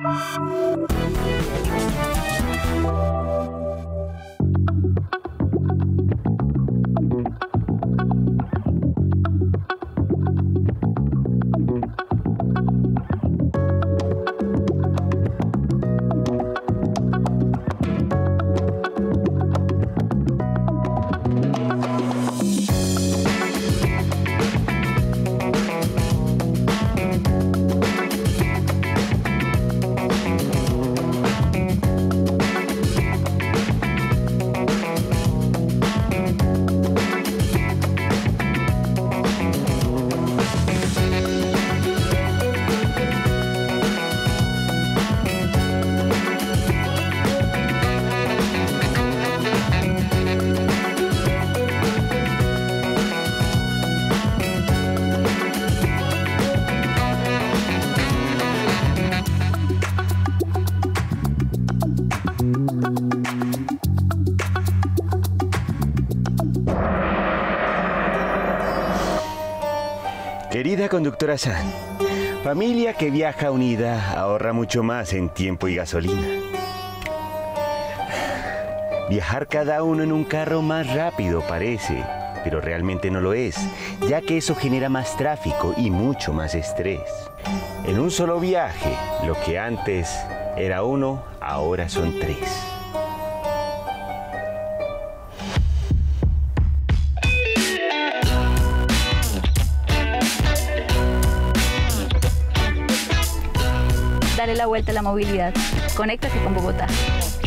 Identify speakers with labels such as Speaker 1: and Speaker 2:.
Speaker 1: Querida conductora San, familia que viaja unida ahorra mucho más en tiempo y gasolina. Viajar cada uno en un carro más rápido parece, pero realmente no lo es, ya que eso genera más tráfico y mucho más estrés. En un solo viaje, lo que antes era uno, ahora son 3.
Speaker 2: Dale la vuelta a la movilidad. Conéctate con Bogotá.